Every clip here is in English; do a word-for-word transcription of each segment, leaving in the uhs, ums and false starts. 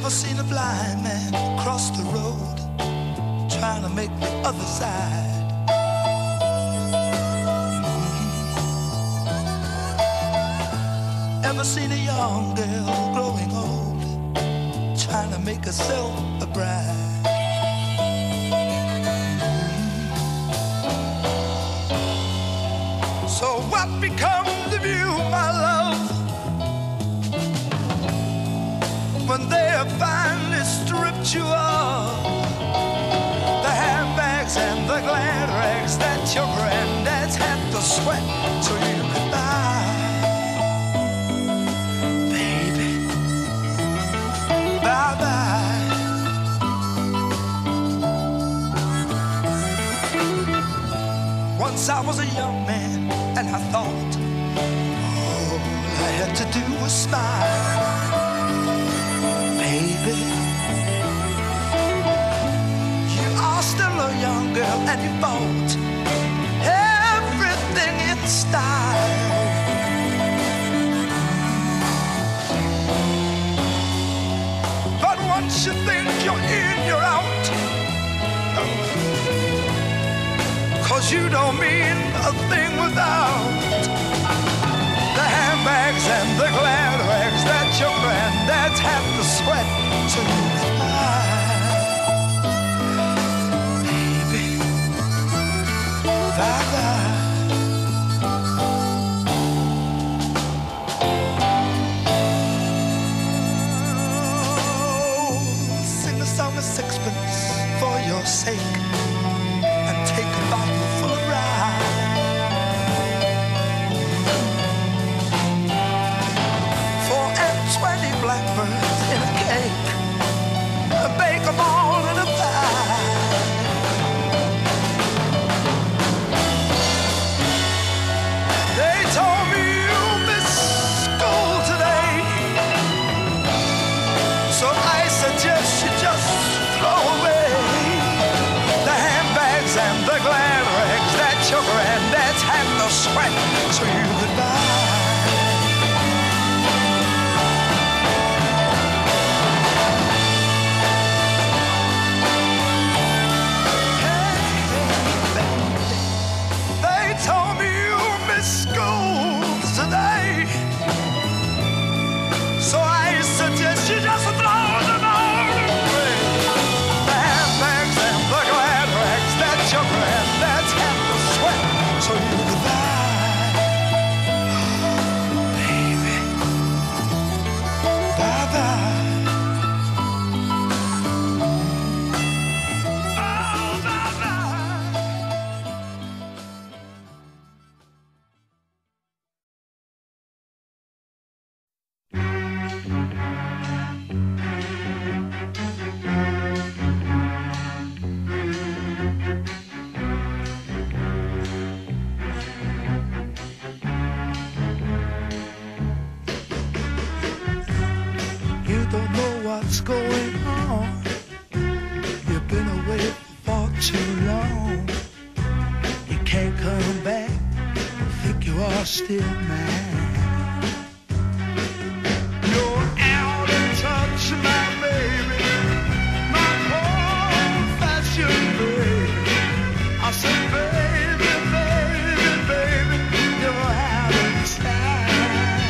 Ever seen a blind man cross the road, trying to make the other side? Mm-hmm. Ever seen a young girl growing old, trying to make herself a bride? Mm-hmm. So what becomes of you, my love, when they have finally stripped you of the handbags and the gladrags that your granddad's had to sweat so you could buy? Baby, bye-bye. Once I was a young man and I thought all I had to do was smile. Baby, you are still a young girl and you bought everything in style. But once you think you're in, you're out, 'cause you don't mean a thing without the handbags and the gladrags that your granddad's had to sweat to buy. Baby, bye-bye. Oh, sing a song of sixpence for your sake and take a bottle full of rye. twenty blackbirds in a cake, bake them all in a pie. They told me you missed school today, so I suggest you just throw away the handbags and the gladrags that your granddad's had to sweat so you could buy. So I suggest you just throw them all away. The handbags and the gladrags that your granddad's had to sweat so you could buy. Baby, bye-bye. Don't know what's going on. You've been away for too long. You can't come back. Think you are still mine. You're out of touch, my baby, my old-fashioned baby. I said, baby, baby, baby, you're out of time.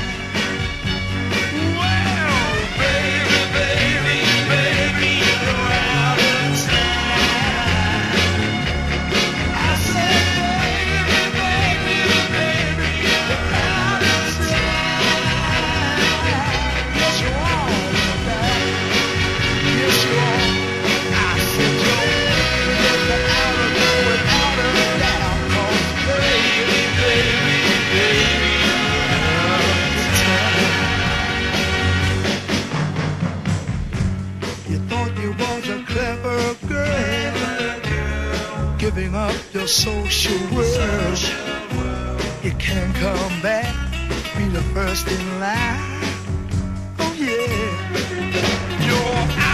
Well, baby, baby, baby, you're out of time. I said, baby, baby, baby, you're out of time. Yes, you are, baby. Yes, you are. I said, you're out of there without a doubt. 'Cause baby, baby, baby, you're out of time. You thought you was a clever girl, giving up your social world. You can't come back, be the first in line. Oh yeah, you're out.